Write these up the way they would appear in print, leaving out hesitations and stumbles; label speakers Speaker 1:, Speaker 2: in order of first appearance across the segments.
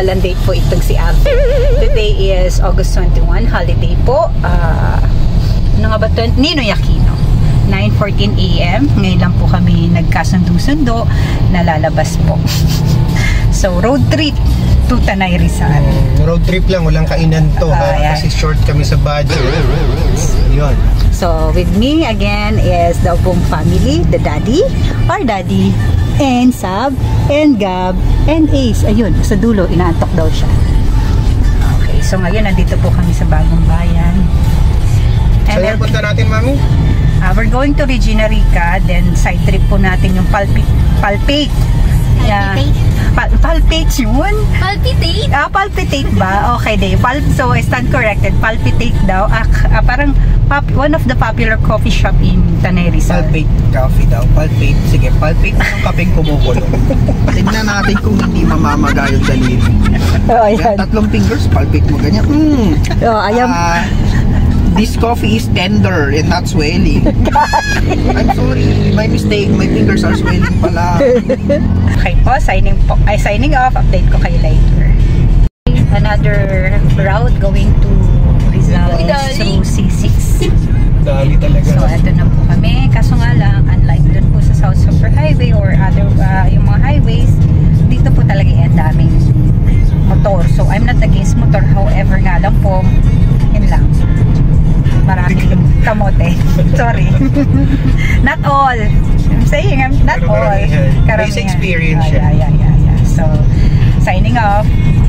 Speaker 1: walang date po itong si Abby. Today is August 21, holiday po. Ano nga ba ito? Ninoy Aquino. 9:14 AM. Ngayon lang po kami nagkasundo-sundo na lalabas po. So, road trip to Tanay Rizal.
Speaker 2: Road trip lang, walang kainan to. Kasi short kami sa budget. Yun.
Speaker 1: So, with me again is the Obong family, the daddy, our daddy, and Sab, and Gab, and Ace. Ayun, sa dulo, inaantok daw siya. Okay, so ngayon, nandito po kami sa Bagong Bayan.
Speaker 2: Saan punta natin, Mami?
Speaker 1: We're going to Regina Rica, then side trip po natin yung Palpate. Yeah. Palpate yun?
Speaker 3: Palpitate?
Speaker 1: Palpitate ba? Okay, day. So, I stand corrected. Palpitate daw. Parang one of the popular coffee shop in Tanay Rizal.
Speaker 2: Palpate coffee daw. Palpate. Sige, palpate yung kapeng kumukulo. Tignan natin kung hindi mamamaga yung daliri.
Speaker 1: Ayan.
Speaker 2: Tatlong fingers, palpate mo ganyan.
Speaker 1: Ayan.
Speaker 2: This coffee is tender and not swelling. I'm sorry, my mistake. My fingers are swelling pala.
Speaker 1: Okay po, signing off. Update ko kayo later. Another route going to Rizal through C6.
Speaker 2: Dali talaga.
Speaker 1: So, eto na po kami. Kaso nga lang, unlike dun po sa South Superhighway or other, yung mga highways, dito po talaga ang daming motor. So, I'm not against motor. However nga lang po, yun lang. Maraming kamote. Sorry. Not all. I'm saying not all.
Speaker 2: Base experience.
Speaker 1: Yeah. So, signing off.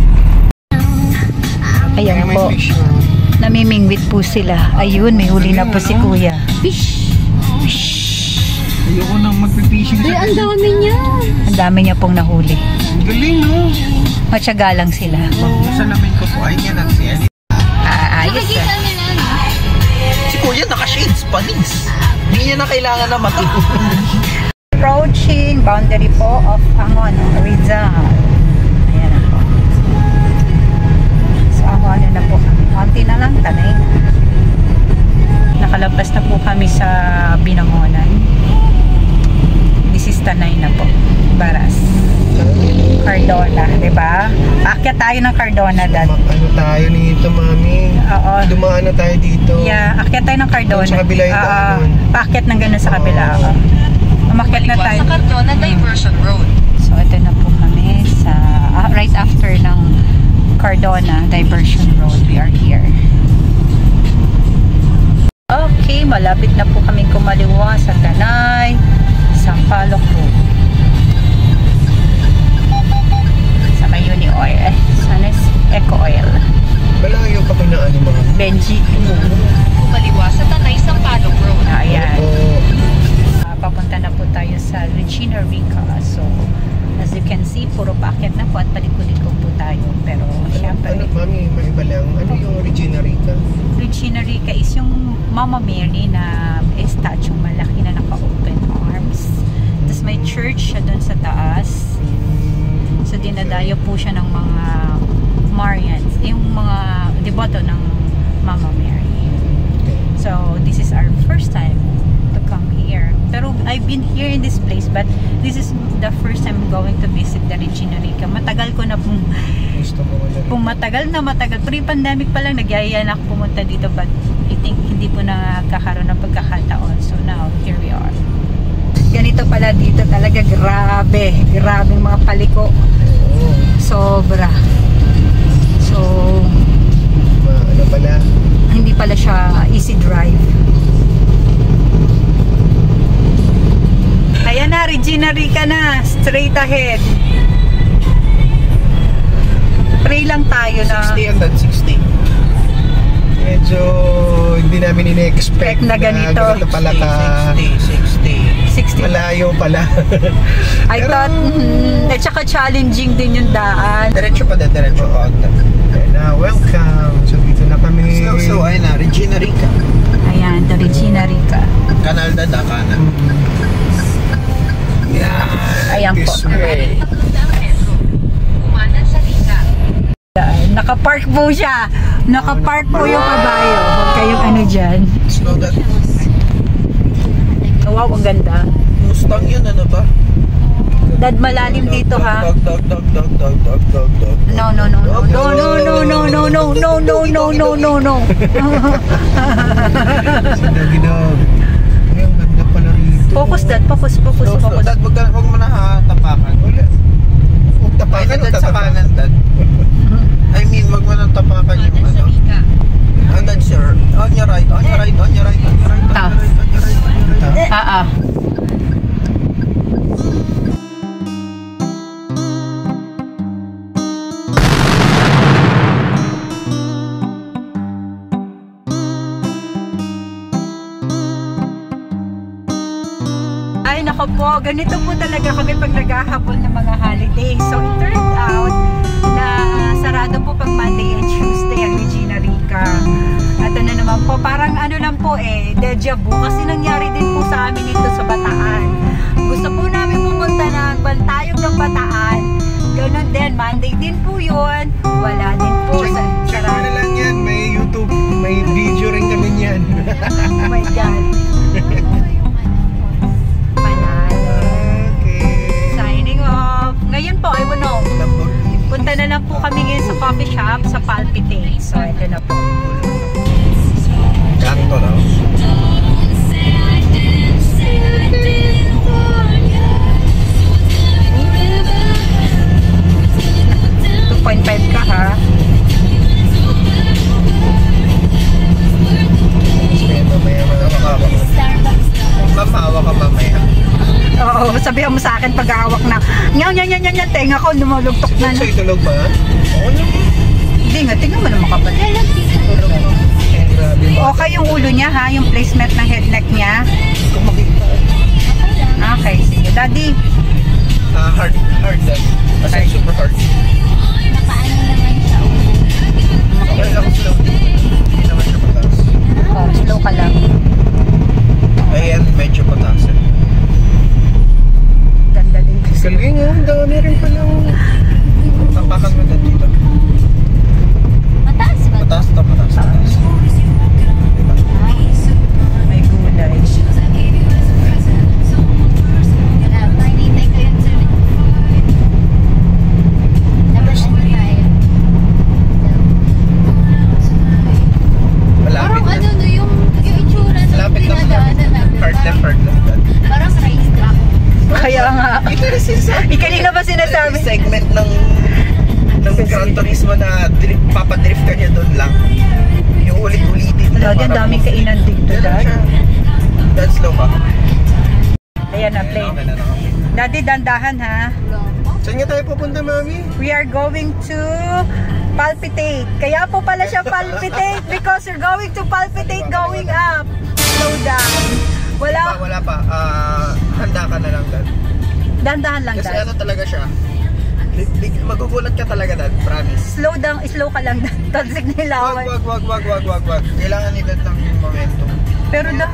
Speaker 1: Ayan po. Namimingwit po sila. Ayun, may huli na po si Kuya.
Speaker 3: Fish!
Speaker 2: Ayoko nang magpipishing.
Speaker 3: Ay, ang dami niya.
Speaker 1: Ang dami niya pong nahuli.
Speaker 2: Galing, no?
Speaker 1: Matyaga lang sila.
Speaker 2: Sa namin ko po, ay yan ang siya.
Speaker 1: Ayos
Speaker 3: Nakikita nila, no?
Speaker 2: Si Kuya naka-shades, panis. Hindi niya na kailangan na mag-ipo.
Speaker 1: Approaching boundary po of Angon, Rizal. Ayan na po. So, Angon na po kami. Konti na lang, Tanay na. Nakalabas na po kami sa Binangonan. This is Tanay na po. Baras. Cardona, diba? Akyat tayo ng Cardona, Dad.
Speaker 2: Ano tayo nito, Mami?
Speaker 1: Oo.
Speaker 2: Dumaan na tayo dito.
Speaker 1: Yeah, akyat tayo ng Cardona.
Speaker 2: Sa kabila yung daan.
Speaker 1: Paakyat ng ganun sa kabila. Umakyat na tayo.
Speaker 4: Sa Cardona Diversion Road.
Speaker 1: So, ito na po kami sa right after ng Cardona Diversion Road. We are here. Okay, malapit na po kaming kumaliwa sa Tanay, Sampaloc Road. Sa may Uni Oil. Sana Eco Oil.
Speaker 2: Malayo pa kayo na ano, mga
Speaker 1: Benji.
Speaker 4: Kumaliwa sa Tanay Sampaloc Road.
Speaker 1: Ayan. Papunta na po tayo sa Regina Rica. So, as you can see, puro paakyat na po at palikod-likod po tayo. Pero, syempre,
Speaker 2: Mami, maiba lang. Ano yung Regina Rica?
Speaker 1: Regina Rica is yung Mama Mary na statue malaki na naka-open arms. Tapos may church siya doon sa taas. So, dinadayo po siya ng mga Marians. Yung mga deboto ng Mama Mary. So, this is our first time to come here. Pero I've been here in this place, but this is the first time going to visit the Regina Rica. Matagal ko na pong
Speaker 2: Gusto mo
Speaker 1: matagal. Pre-pandemic pa lang nagyaya na ako pumunta dito, but I think hindi po nakakaroon ng pagkakataon. So now, here we are. Ganito pala dito talaga, grabeng mga paliko. Sobra. So,
Speaker 2: ano pala?
Speaker 1: hindi pala siya easy drive. Ayan na, Regina Rica na. Straight ahead. Pray lang tayo na
Speaker 2: 60 and 60. Medyo hindi namin in-expect
Speaker 1: na ganito
Speaker 2: pala ka
Speaker 1: 60.
Speaker 2: Malayo pala.
Speaker 1: I thought, at saka challenging din yung daan.
Speaker 2: Diretso pa Okay na, welcome. So dito na kami. So ayun na, Regina Rica.
Speaker 1: Ayan, the Regina Rica.
Speaker 2: Kanal na kanan.
Speaker 1: Ayan po.
Speaker 2: This way.
Speaker 4: Kumanan sa Rica.
Speaker 1: Nakapark po siya. Nakapark po yung kabayo. Huwag kayong ano dyan.
Speaker 2: Slow that.
Speaker 1: Wow, ang ganda.
Speaker 2: Mustang yun, ano ba?
Speaker 1: Dad, malalim dito ha.
Speaker 2: Dog.
Speaker 1: No.
Speaker 2: Sige dog. Ay, ang ganda pala rito.
Speaker 1: Focus, Dad. Focus.
Speaker 2: Dad, wag mo na tapakan. Wala. Huwag tapakan, Dad, sa kanan, Dad. I mean, wag mo na tapakan yung ano. Dad, sir. On your right.
Speaker 1: Ay, nako po. Ganito po talaga kami pag naghahabol ng mga holidays. So, it turned out na sarado po pag Monday and Tuesday ang Regina Rica. At ano naman po, parang ano lang po deja vu. Kasi nangyari din po sa amin ito sa Bataan. Gusto po namin pumunta ng Bantayog ng Bataan. Ganon din, Monday din po yun. Wala din po.
Speaker 2: Check mo na lang yan. May YouTube. May video rin kami niyan.
Speaker 1: Oh my God. Signing off. Ngayon po, I will know. Punta na lang po kami ngayon sa coffee shop sa Palpitate. So, ito na po.
Speaker 2: Kanto daw.
Speaker 1: 2.5 ka ha.
Speaker 2: Mamawa ka mamaya.
Speaker 1: Oo, sabihan mo sa akin pag-aawak na. Nyan, tenga ko, lumulugtok na.
Speaker 2: So, itulog ba? Oo naman.
Speaker 1: Hindi nga, tingnan mo naman kapatid.
Speaker 2: Grabe ba?
Speaker 1: Okay yung ulo niya ha, yung placement ng head neck niya.
Speaker 2: Kung makita.
Speaker 1: Okay, sige. Daddy.
Speaker 2: Hard then. Kasi super hard.
Speaker 3: Napaano naman sa ulo.
Speaker 2: Okay lang slow. Hindi naman siya pataas.
Speaker 1: Oh, slow ka lang.
Speaker 2: Ayan, medyo pataas.
Speaker 1: Ganda din kasi.
Speaker 2: Galing nga, dami rin pala. Tapakan mo na dito.
Speaker 3: Mataas ba?
Speaker 2: Mataas.
Speaker 1: May gulay.
Speaker 3: Grabe, hinintay ko yung sunod. Labas na tayo.
Speaker 2: Malapit
Speaker 3: Parang
Speaker 2: na.
Speaker 3: ano no, yung itsura ng
Speaker 2: Malapit na.
Speaker 3: dinadaanan natin.
Speaker 2: Hard left.
Speaker 3: Parang race track.
Speaker 1: Kaya nga.
Speaker 2: Ito rin sinasabi.
Speaker 1: Kanina ba sinasabi?
Speaker 2: Segment ng Gran Turismo na papadrift ka niya doon lang. Yung ulit-ulitin.
Speaker 1: Lodi, ang daming kainan dito, Dad.
Speaker 2: That's slow pa.
Speaker 1: Ayan na, play.
Speaker 2: Okay na.
Speaker 1: Daddy, dandahan ha.
Speaker 2: Saan nga tayo pupunta, Mami?
Speaker 1: We are going to Palpitate. Kaya po pala siya Palpitate because you're going to Palpitate going up. Slow down.
Speaker 2: Wala pa. Handa ka na lang, Dad.
Speaker 1: Dandahan lang,
Speaker 2: Kasi
Speaker 1: Dad.
Speaker 2: ano talaga siya. Magugulat ka talaga, Dad. Promise.
Speaker 1: Slow ka lang, Dad. Tansik nila.
Speaker 2: Wag. Kailangan nila ng momentum.
Speaker 1: Pero da,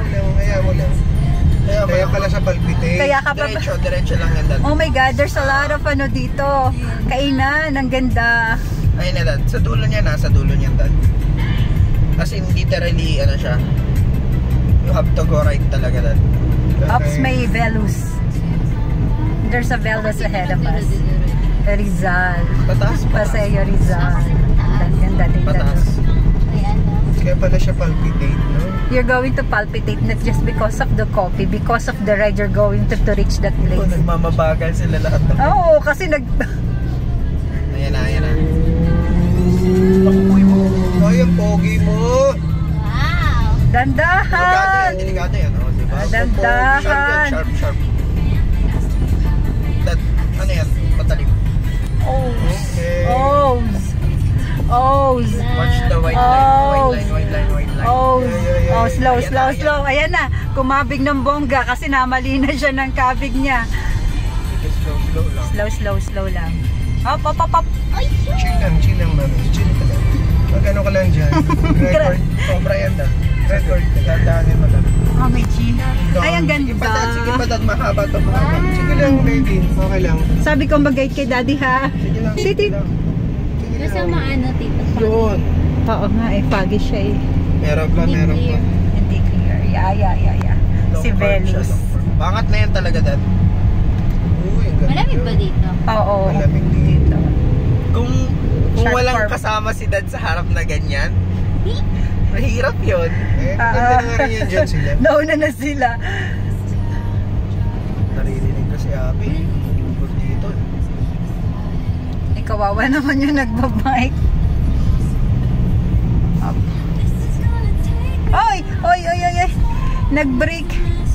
Speaker 2: Kaya pala sa Palpitate.
Speaker 1: kaya ka pa
Speaker 2: Diretso lang yan, Dad.
Speaker 1: Oh my God, there's a lot of ano dito. Kainan, ang ganda.
Speaker 2: Ayun na, Dad. Sa dulo niyan, Dad. As in, literally, ano siya. You have to go right talaga, Dad.
Speaker 1: Ops, may Velus. There's a Velus ahead of us. Rizal.
Speaker 2: Pataas.
Speaker 1: Paseo Rizal. Ang ganda dito.
Speaker 2: Pataas.
Speaker 3: Ayan no.
Speaker 2: Kaya pala siya Palpitate, no?
Speaker 1: You're going to Palpitate not just because of the coffee, because of the ride you're going to reach that
Speaker 2: Oh,
Speaker 1: place.
Speaker 2: nagmamabagal sila lahat.
Speaker 1: Oo, kasi
Speaker 2: Ayan na. Nakukuy mo. Ay, ang pogi mo.
Speaker 3: Wow.
Speaker 1: dandahan.
Speaker 2: Delikado yan, oh, diba?
Speaker 1: Dandahan.
Speaker 2: Sharp. Ano yan? Patalim. Okay.
Speaker 1: O's.
Speaker 2: Watch the white line.
Speaker 1: Oh,
Speaker 2: Yeah.
Speaker 1: slow.
Speaker 2: Ayan
Speaker 1: Ayan na, kumabig ng bongga kasi namali na siya ng kabig niya.
Speaker 2: Slow lang.
Speaker 1: Slow lang. Up.
Speaker 2: Chill lang, mami. Chill ka lang. Mag-ano ka lang dyan. Record. Sobra yan, Dad. Record. Dadaanin mo lang.
Speaker 1: Oh, may G. Ay, ang ganda.
Speaker 2: Sige pa, Dad. Mahaba to. Sige lang, baby. Okay lang.
Speaker 1: Sabi ko mag-guide kay Daddy ha.
Speaker 2: Sige lang.
Speaker 1: Sige.
Speaker 3: Basta maano, tita.
Speaker 2: Yun.
Speaker 1: Oo nga, foggy siya eh.
Speaker 2: Meron pa.
Speaker 1: Hindi clear. Yeah. Si Velus.
Speaker 2: Pangat na yan talaga, Dad. Uy,
Speaker 3: Malamig ba dito?
Speaker 1: Oo.
Speaker 2: Malamig dito. Kung
Speaker 1: Sharp
Speaker 2: walang
Speaker 1: farm.
Speaker 2: kasama si Dad sa harap na ganyan, mahirap yun. Eh,
Speaker 1: Ah.
Speaker 2: maganda nga rin yan dyan sila.
Speaker 1: Nauna na sila.
Speaker 2: Naririnig ko si Abby. Bukod dito.
Speaker 1: Kawawa naman yung nagbabike. Up. Oy! Oy! Oy! Oy! Oy! Nag-brake.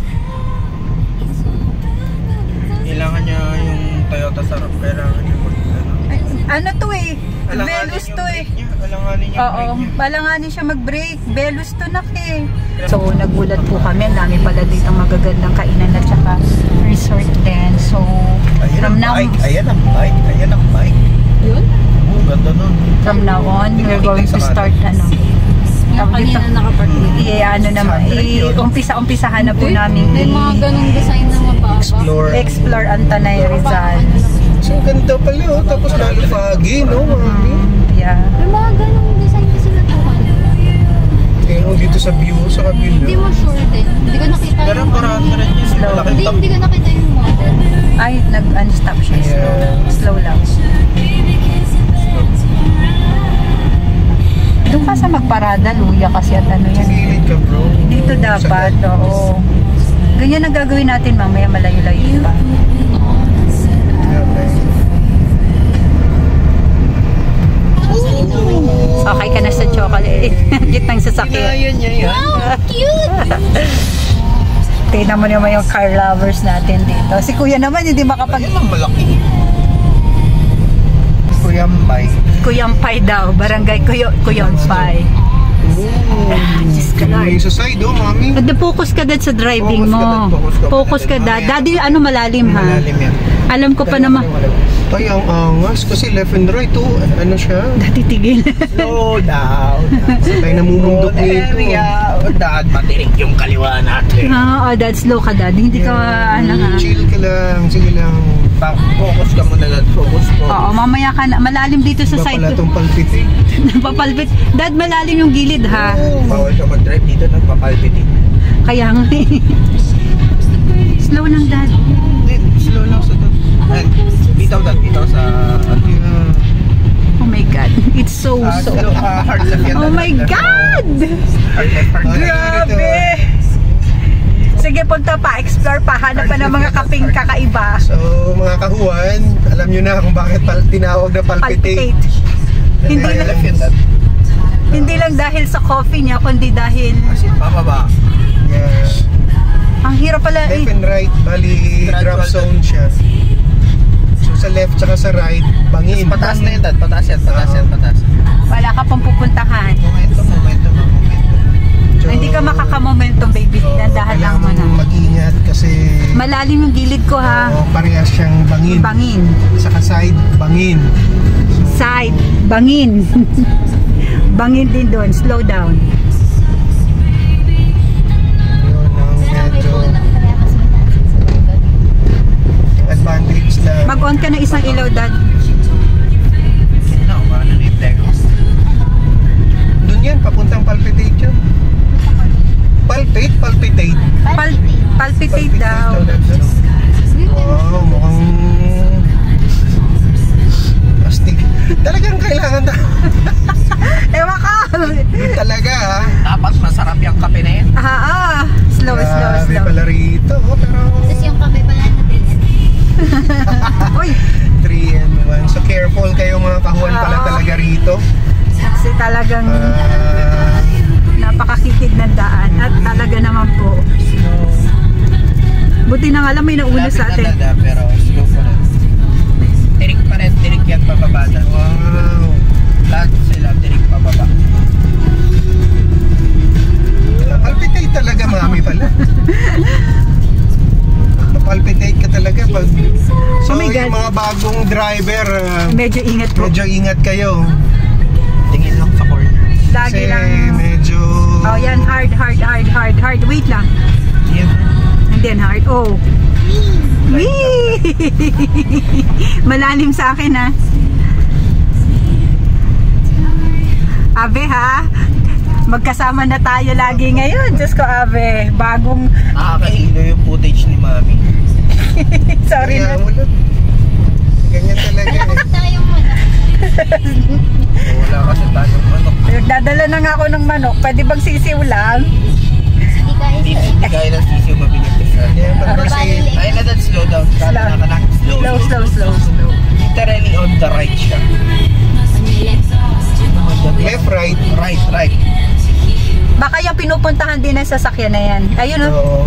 Speaker 2: Kailangan niya yung Toyota Sarap. Kailangan niya
Speaker 1: Ay, ano to eh?
Speaker 2: alanganin
Speaker 1: Velus
Speaker 2: yung
Speaker 1: to eh.
Speaker 2: brake niya. Alanganin yung
Speaker 1: Oo,
Speaker 2: brake niya.
Speaker 1: palanganin siya mag-brake. Velus to na eh. So, nagulat po kami. Ang dami pala dito magagandang kainan at saka resort din. So,
Speaker 2: Ayan
Speaker 1: from
Speaker 2: ang
Speaker 1: now,
Speaker 2: bike. Ayan ang bike. Ayan ang bike.
Speaker 3: Yun?
Speaker 2: Oo, ganda nun.
Speaker 1: from now on, we're going to start ano.
Speaker 3: Yung kanina nakapark dito.
Speaker 1: Ano naman, umpisa-umpisahan na po namin
Speaker 3: May mga ganong design na mababa.
Speaker 1: explore ang Tanay Rizal.
Speaker 2: So, ganda pala oh. Tapos lalo foggy, no? Mami.
Speaker 1: Yeah.
Speaker 3: May mga ganong design kasi natuhan.
Speaker 2: Eh, oh, dito sa view, sa kabila.
Speaker 3: Hindi mo sure din. Hindi ko nakita
Speaker 2: Pero
Speaker 3: yung
Speaker 2: parang rin yung
Speaker 1: Slow.
Speaker 2: malaking top.
Speaker 3: Hindi ko nakita yung model.
Speaker 1: Ay, nag-unstop siya.
Speaker 2: Yeah.
Speaker 1: Slow lang. Doon ka sa magparada, luya kasi at ano yan.
Speaker 2: Gilid ka, bro.
Speaker 1: Dito dapat, oo. Ganyan ang gagawin natin mamaya, malayo-layo pa. Okay ka na sa chocolate. Gitnang sasakyan.
Speaker 2: Kinayan niya yan.
Speaker 1: Tingnan mo naman yung car lovers natin dito. Si kuya naman hindi makapag...
Speaker 2: Ayan ang malaki. Kuyampay.
Speaker 1: Kuyampay daw. Barangay Kuyampay. Diyos ka Lord.
Speaker 2: Yung sa side, oh, mami.
Speaker 1: Focus ka dad sa driving
Speaker 2: Focus ka,
Speaker 1: mo.
Speaker 2: Dad.
Speaker 1: Focus ka dad. Daddy, ano malalim ha?
Speaker 2: Malalim yan.
Speaker 1: Alam ko pa naman.
Speaker 2: Tay, ang angas. Kasi left and right, oh. Ano siya?
Speaker 1: Titigil.
Speaker 2: Slow down. Tay, namumundok nito. Dad, matirik yung kaliwa natin.
Speaker 1: Dad, slow ka dad. Hindi ka, ano ha?
Speaker 2: Chill ka lang. Sige lang. Focus ka muna, Dad. Focus.
Speaker 1: Oo, mamaya ka na. Malalim dito sa
Speaker 2: Iba
Speaker 1: side.
Speaker 2: pala itong palpiting.
Speaker 1: Napapalpit. Dad, malalim yung gilid ha.
Speaker 2: Bawal ka mag-drive dito, nagpapalpiting.
Speaker 1: Kaya nga eh. Slow lang dad.
Speaker 2: Slow lang sa to. Bitaw, Dad. Bitaw sa...
Speaker 1: Oh my God. It's so.
Speaker 2: hard left yan.
Speaker 1: Oh my God!
Speaker 2: Hard left, hard left.
Speaker 1: Grabe! Sige, punta pa. Explore pa. Hanap pa ng mga kaping kakaiba.
Speaker 2: So, mga kahuan, alam nyo na kung bakit tinawag na palpitate.
Speaker 1: Palpitate. Hindi
Speaker 2: Hard
Speaker 1: lang,
Speaker 2: left yan, Dad.
Speaker 1: hindi lang dahil sa coffee niya, kundi dahil
Speaker 2: Kasi pababa. Yes.
Speaker 1: ang hirap pala
Speaker 2: Left and right, bali drop zone siya. So sa left tsaka sa right, bangin.
Speaker 5: Pataas na yun, Dad. Pataas yan, pataas yan, pataas.
Speaker 1: wala ka pang pupuntahan.
Speaker 5: Momentum.
Speaker 2: So,
Speaker 1: Hindi ka makaka-momentum, baby. Dandahan lang mo na.
Speaker 2: mag-ingat kasi
Speaker 1: Malalim yung gilid ko ha.
Speaker 2: parehas siyang bangin.
Speaker 1: Bangin.
Speaker 2: Saka side, bangin.
Speaker 1: Side. Bangin. Bangin din doon. Slow down.
Speaker 2: Yun ang
Speaker 3: Sana may
Speaker 2: medyo
Speaker 3: puno kaya mas mataas sa lugar.
Speaker 2: advantage lang.
Speaker 1: Mag-on ka ng isang ilaw, dad.
Speaker 5: No, paano na yung Tegos?
Speaker 2: Doon yan, papuntang palpitate yun. Palpitate.
Speaker 1: Palpitate daw.
Speaker 2: Oh, mukhang astig. Talagang kailangan na.
Speaker 1: Ewan ka.
Speaker 2: Talaga ha.
Speaker 5: Dapat masarap yung kape na yan.
Speaker 1: Slow.
Speaker 2: Grabe pala rito. Oh, pero
Speaker 3: Tapos yung kape pala natin.
Speaker 1: Uy.
Speaker 2: 3 and 1. So careful kayo mga kahuan pala
Speaker 1: Oo.
Speaker 2: talaga rito.
Speaker 1: Kasi talagang
Speaker 2: Ah,
Speaker 1: napakakitid ng daan. At talaga naman po. Buti na nga lang may nauna sa atin.
Speaker 5: Lapit na, Dad, pero slow pa rin. Tirik pa rin, tirik yan pababa. Dad.
Speaker 2: wow.
Speaker 5: Lahat sila, tirik pababa.
Speaker 2: Palpitate talaga mami pala. Palpitate ka talaga pag so
Speaker 1: Oh my God.
Speaker 2: yung mga bagong driver
Speaker 1: Medyo ingat po.
Speaker 2: medyo ingat kayo
Speaker 5: Tingin lang sa corner.
Speaker 1: Lagi
Speaker 2: kasi
Speaker 1: lang.
Speaker 2: medyo
Speaker 1: Oh, yan. Hard. Wait lang.
Speaker 5: Yan.
Speaker 1: And then hard. Oh. Wee! Malalim sa akin ha. Ave ha. Magkasama na tayo lagi ngayon. Diyos ko, Ave. Bagong...
Speaker 5: Nakakahilo yung footage ni Mami.
Speaker 1: Sorry
Speaker 2: Kaya
Speaker 1: na.
Speaker 2: mo lang. Ganyan talaga eh.
Speaker 3: Malakas tayong manok.
Speaker 2: Wala kasi tayong manok.
Speaker 1: Dadala na nga ako ng manok. Pwede bang sisiw lang?
Speaker 3: Hindi kaya
Speaker 2: Hindi
Speaker 3: sa...
Speaker 2: kaya ng sisiyo mabigat isa.
Speaker 3: Babalik.
Speaker 2: Ay na dad, slow down.
Speaker 1: Slow.
Speaker 2: Literally on the right siya. Left, right. Right.
Speaker 1: Baka yung pinupuntahan din ng sasakyan na yan. Ayun o.
Speaker 2: Oo.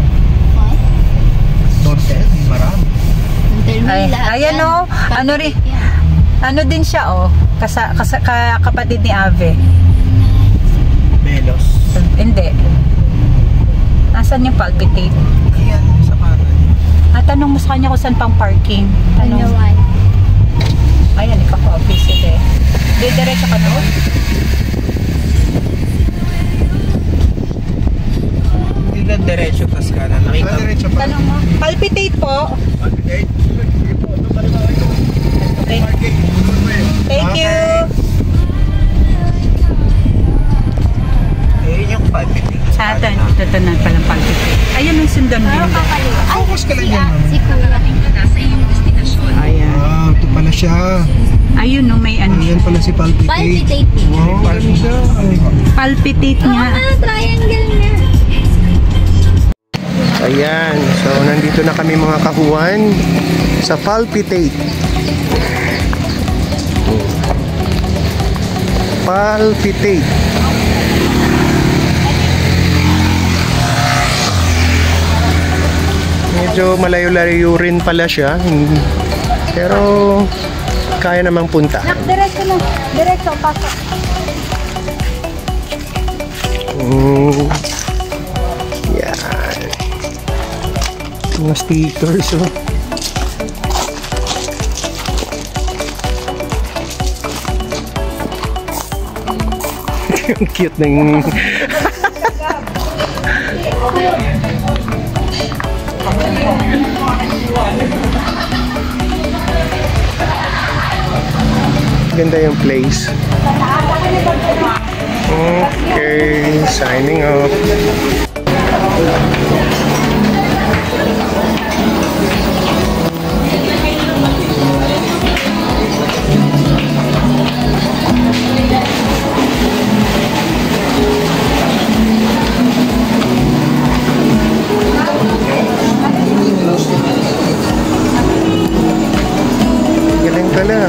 Speaker 2: Don't tell me, marami.
Speaker 1: Ay, ayan o. Ano rin. Ano din siya o. Kapatid ni Ave.
Speaker 2: Melos.
Speaker 1: Hindi. Nasaan yung palpitate?
Speaker 2: Ayan, sa kanan.
Speaker 1: Tanong mo sa kanya kung saan pang parking.
Speaker 3: Ano
Speaker 1: Tanong.
Speaker 3: one?
Speaker 1: Ayan, ipaka-visit eh. Diretso ka na.
Speaker 2: Hindi na diretso tas kanan. Nakita mo. Diretso pa.
Speaker 1: Tanong mo. Palpitate po. Okay. Thank you.
Speaker 2: Ayun yung palpitate.
Speaker 1: Ito na palang palpitate. Ayun yung sundan din.
Speaker 2: Focus ka lang
Speaker 3: Si,
Speaker 2: yan.
Speaker 3: si Kuya.
Speaker 4: Nasa iyong destinasyon.
Speaker 1: Ayan.
Speaker 2: Ah, ito pala siya.
Speaker 1: Ayun no, may ano.
Speaker 2: Ayan pala si palpitate.
Speaker 3: Palpitate.
Speaker 2: Wow, ganda.
Speaker 1: Palpitate
Speaker 3: Oo
Speaker 1: nga.
Speaker 3: nga, triangle nga.
Speaker 2: Ayan, so nandito na kami mga kahuan sa palpitate. Palpitate. Medyo malayo-layo rin pala siya. Pero kaya namang punta.
Speaker 1: Diretso na. Diretso, pasok.
Speaker 2: Yan. Mga stickers, oh. Ang cute ng... Ganda yung place. Okay, signing off. Galing pala.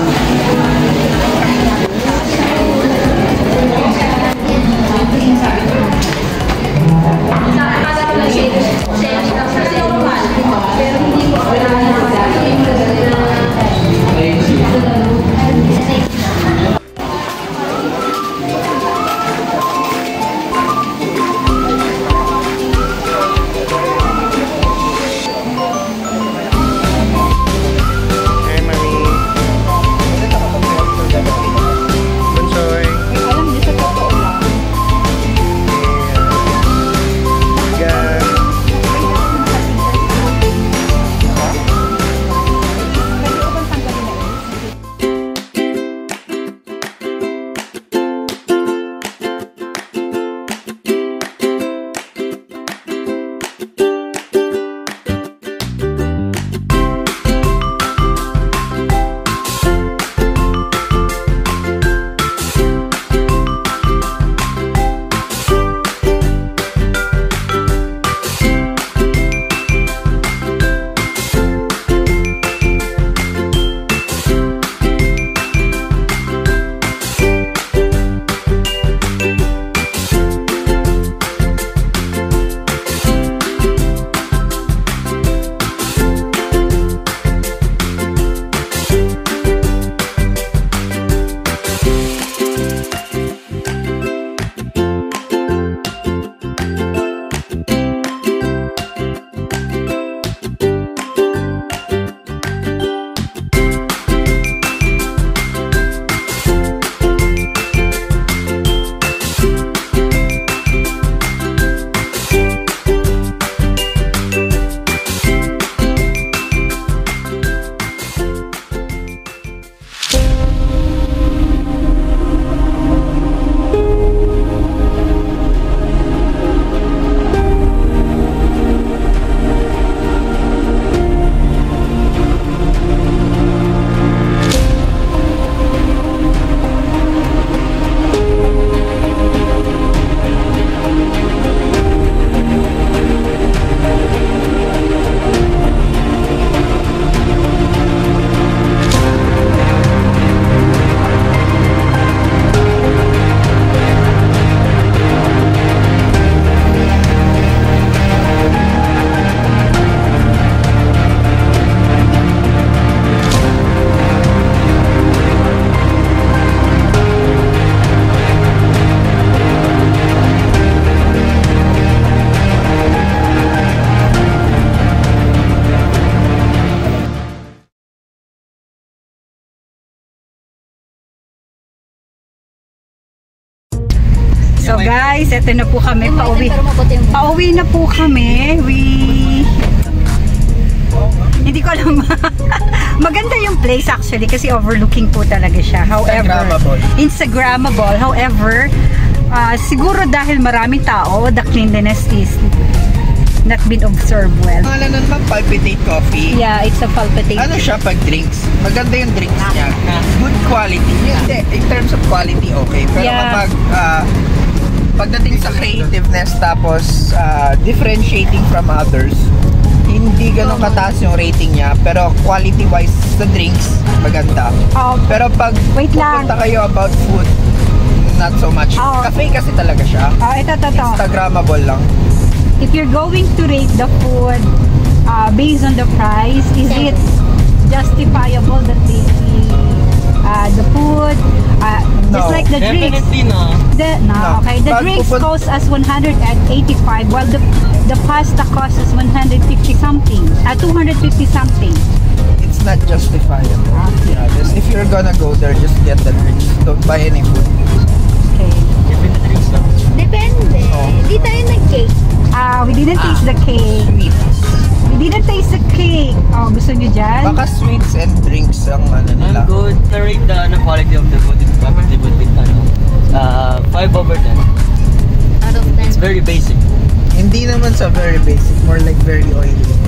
Speaker 1: So guys, eto na po kami. Pauwi na po kami. Hindi ko alam. Maganda yung place actually kasi overlooking po talaga siya. Instagrammable. However, siguro dahil maraming tao, the cleanliness is not been observed well.
Speaker 5: Pangalan naman, Palpitate Coffee.
Speaker 1: Yeah, it's a palpitate.
Speaker 5: Ano siya pag drinks? Maganda yung drinks niya. Good quality. Hindi, in terms of quality, okay. Pero kapag pagdating sa creativeness tapos differentiating from others, hindi ganun kataas yung rating niya. Pero quality-wise sa drinks, maganda. Pero pag pupunta kayo about food, not so much. Cafe kasi talaga siya.
Speaker 1: Ito.
Speaker 5: Instagrammable lang.
Speaker 1: If you're going to rate the food based on the price, is it justifiable that the food, just like the drinks?
Speaker 2: Definitely no.
Speaker 1: Okay. The drinks cost us 185, while the pasta costs us 150 something, 250 something.
Speaker 5: It's not justifiable. Yeah, just if you're gonna go there, just get the drinks. Don't buy any food.
Speaker 1: Okay.
Speaker 3: Depende. Hindi tayo nag-cake.
Speaker 1: We didn't taste the cake.
Speaker 5: Sweet.
Speaker 1: We didn't taste the cake. Gusto nyo dyan?
Speaker 5: Baka sweets and drinks ang ano nila.
Speaker 2: I'm good to rate the quality of the food. It's probably would be 5/10.
Speaker 3: Out of 10.
Speaker 2: It's very basic.
Speaker 5: Hindi naman sa very basic, more like very oily.